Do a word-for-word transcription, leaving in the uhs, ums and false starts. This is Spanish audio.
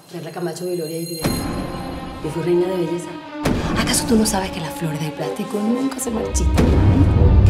Perla Camacho Viloria y Díaz. Yo fui reina de belleza. ¿Acaso tú no sabes que las flores del plástico nunca se marchitan?